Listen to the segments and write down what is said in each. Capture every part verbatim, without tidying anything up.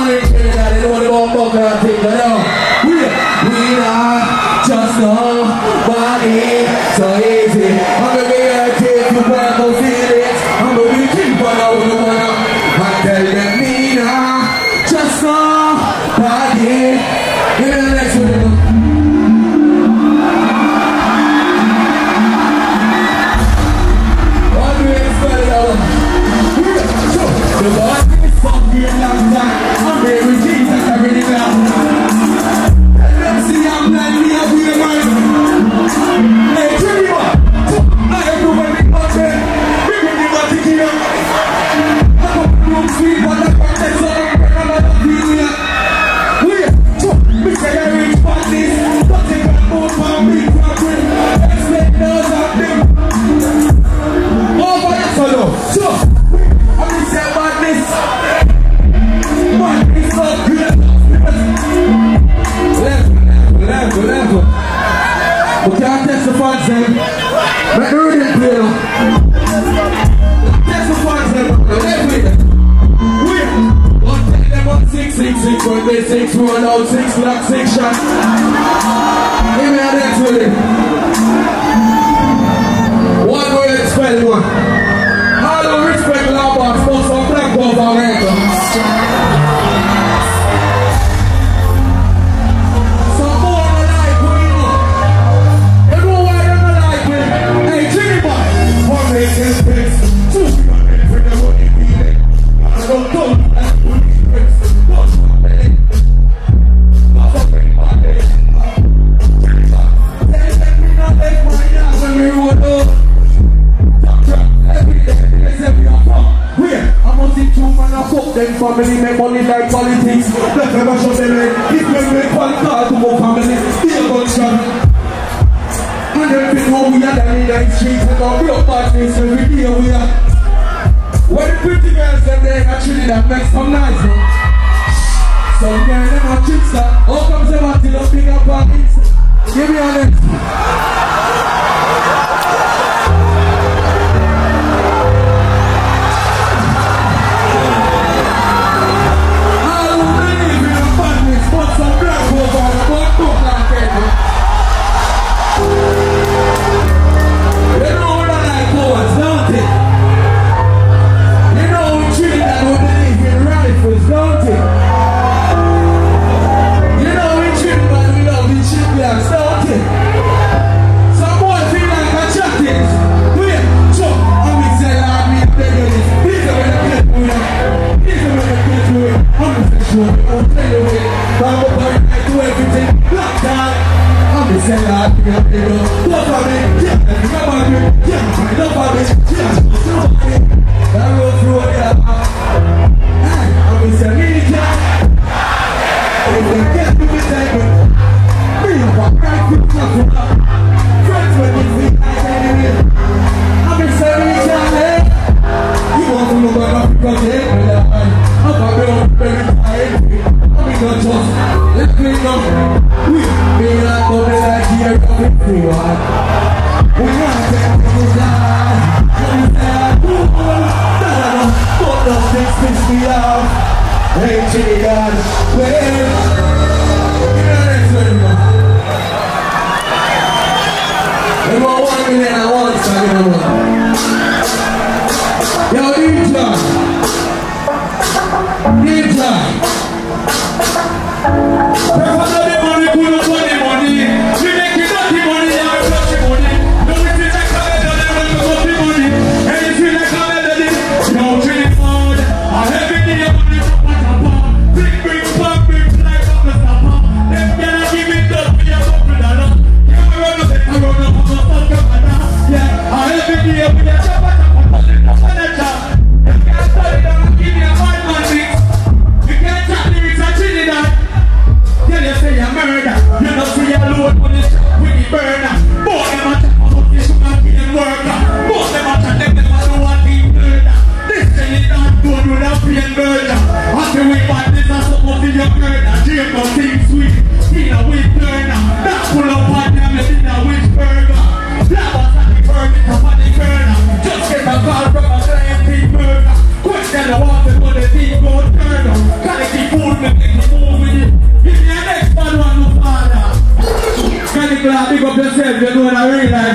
Food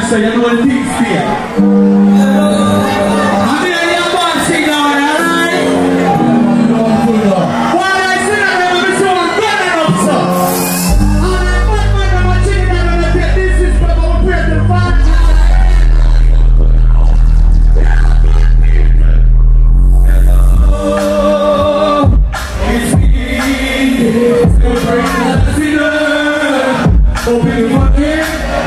so you know the things there. I'm here your band sing now, alright? While I sing, I'm going to be so good enough, sir. And I'm not going to be chilling and I'm going to take this is from our prayer to the Father. It's me, celebrating the sinner. Open your bucket.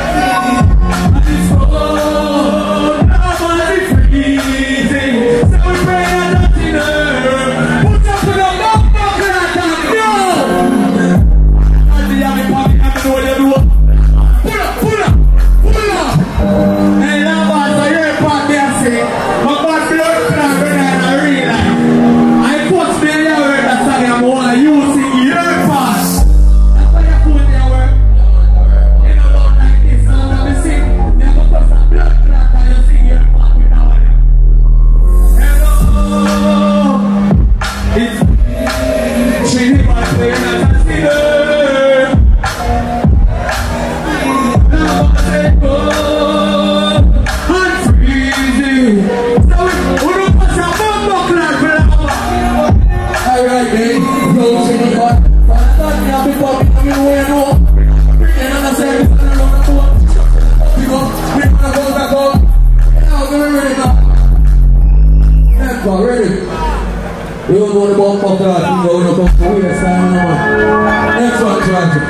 Next one, Georgia.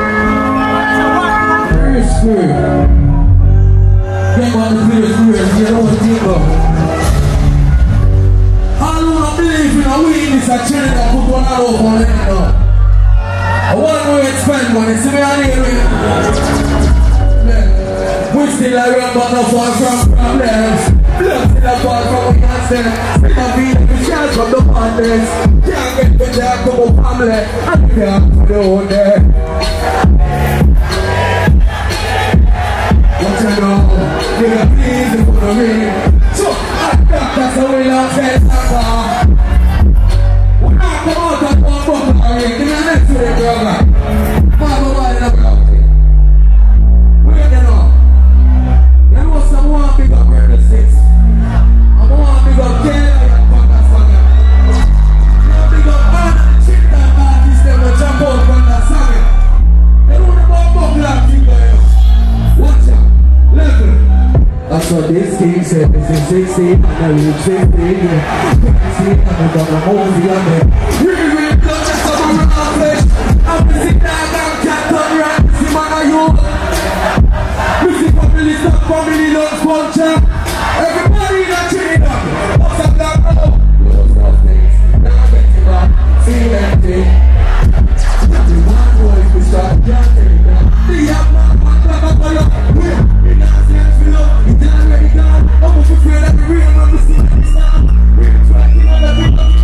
Very screw. Get on the video screw, you know what it's about. I don't believe in a weakness, I chill it and put one out over on it now. I want to expand money, see me on here. We still are run, but not far from problems. Blood still are far from what can't stand. Still are beating the shots from the partners. Can't get the job from a family. I can't do that. What you know? You're not pleasing for the ring. So, I got that's how we love that soccer. When I come out and come from the ring, give me a next to the brother. Mama, why not about it? Where you know? You know someone big up murder six. I want big up ten and fuck that song. You big up all the chick that artists them will jump out from that song. They don't want to bump black people. Watch out. Level. That's what this king said. This is sixteen and I reach sixteen. sixteen and I got a movie on me. Really, really blood just on my round flesh. I'm missing that damn cat on right. See man are you? Missing family stuff, family loves culture. Everybody in a chain up. What's up that now? Those are things. Now I get you back. See that thing. The one voice we start can't take it down. The young man want to have a color. We're in our sense below. It's already gone. I'm afraid that the real man will see this now. We're trying to let me know.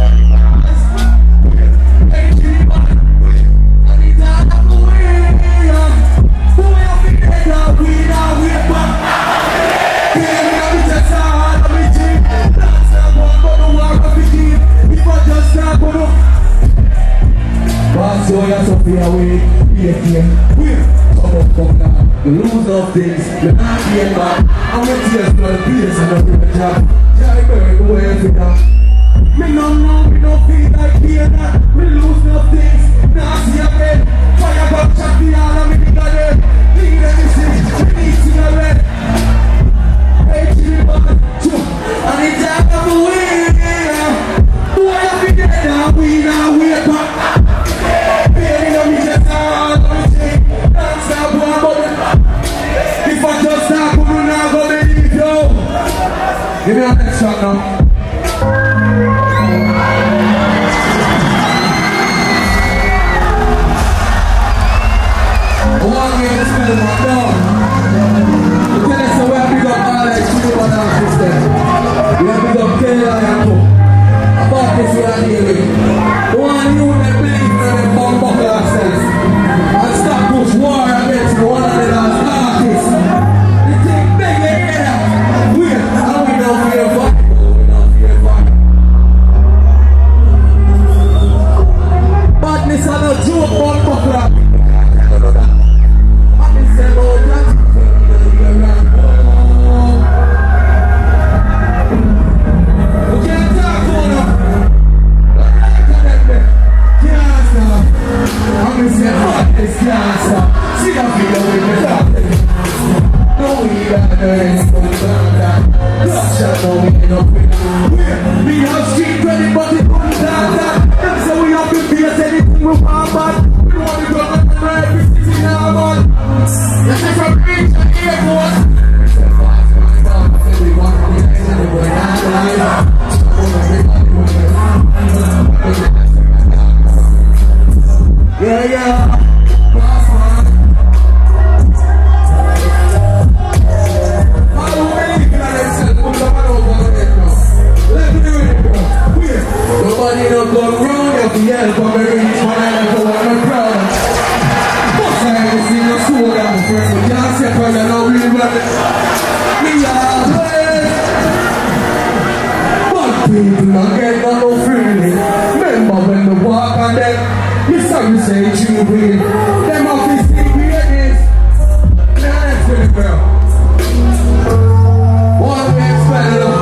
Hey, Jimmy, man. I need to have a way. Who will be there? We now we're back. So you have to be away, be a kid. We're come up, come down. The lose of things, you're not here back. I'm with tears for the peers and the river job. Try to burn the way every day. Me no know, me no feel like here that. Me lose no things, now see again. Fire back, check the all of me nigga there. Need anything, we need cigarette. Hey, Jimmy, man, I need to have a way. Who I have been there now, we now wake up. If I just stop, I'm not gonna leave you. Give me a next shot now. we want bad. We want to go with the red, we see now, man. This is from Reach and Airport. We want to be nice and we're not alive. Yeah, yeah. Nobody don't go round if you help on the reach when I like to want my crowd. First time I see no soul, I'm a friend. You can't say for you know we run it. Me always. But people don't get no feeling. Remember when the walk on them, you saw you say you win. Them off these things we against. Now that's for the girl. One way expand it up.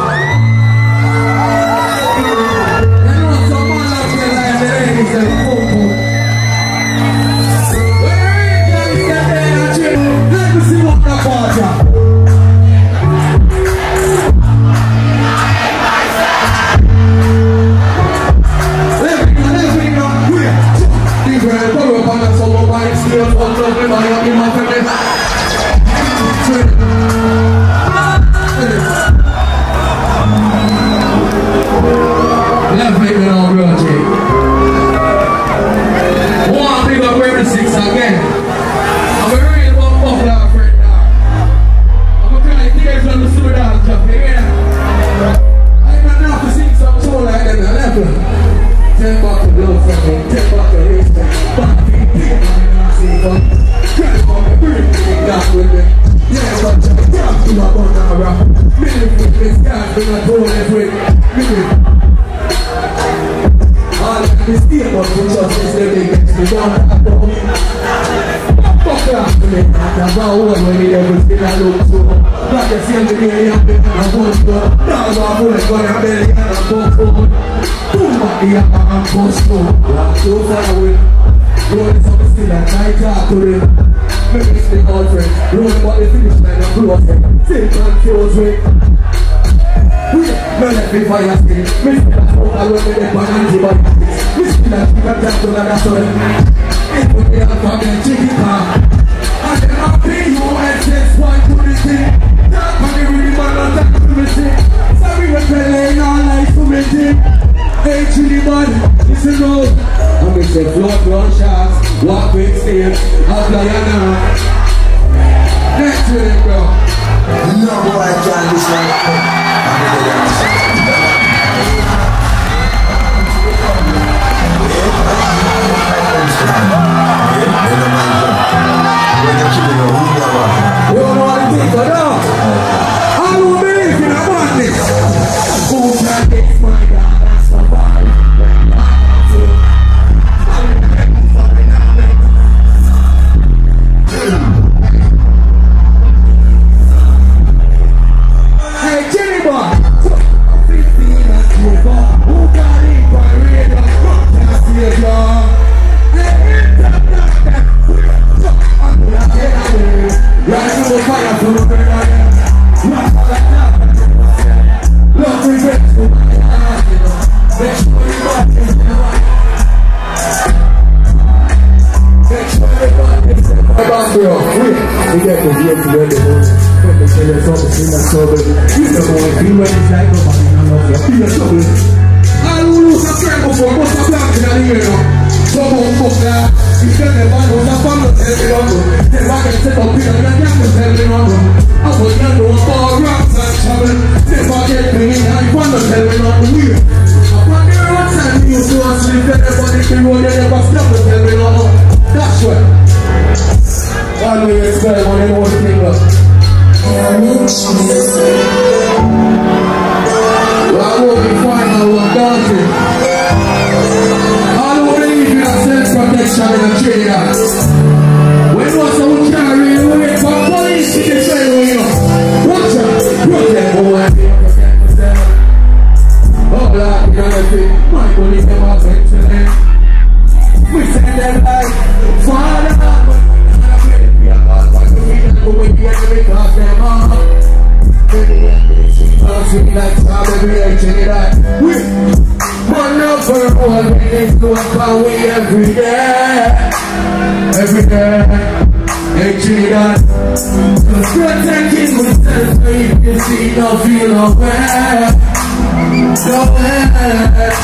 Like strawberry, I check it out. We run up for all the do a power every day, every day. Hey, Trinidad, just protecting myself so you can see, no feel no bad, no bad.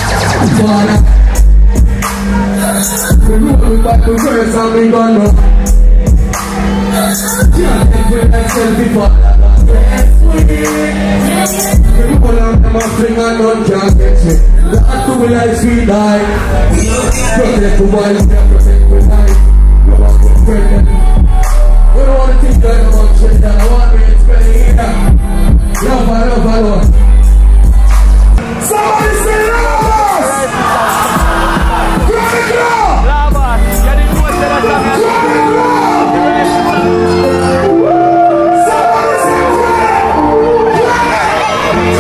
We're moving back to first and we gonna can't take with that selfie for that best way. People on them are fling and none can't get me. That's the way I feel like protect the wild, protect the life. You want to friend. We don't want to think that about shit that I want me to spend it here. Love, I love, I love. Somebody say love! Grab it, grab! Lava, ya di dua secara sangat. Grab it, grab! Somebody say grab! Grab it!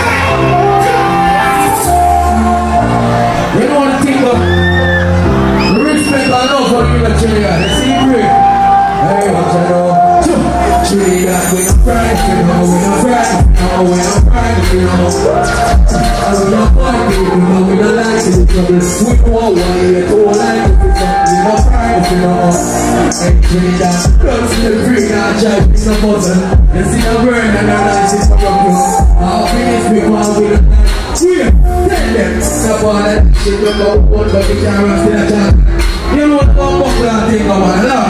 Grab it! We don't want to think of respect and love for you in the Trinidad. It's secret. Hey, what you know? Trinidad, we don't cry, you know, we don't cry, you know, we don't cry, you know. I don't know why, you know, we don't like it, because we don't want one, we don't like it, we don't cry, you know. Hey, Trinidad, close to the green, I try to pick the button, you see the burn and the lights is from your clothes. I'll finish before we don't like it. Yeah, tell them, stop all that shit, don't go, but the camera still a chat. You know what, I'm going to think about it.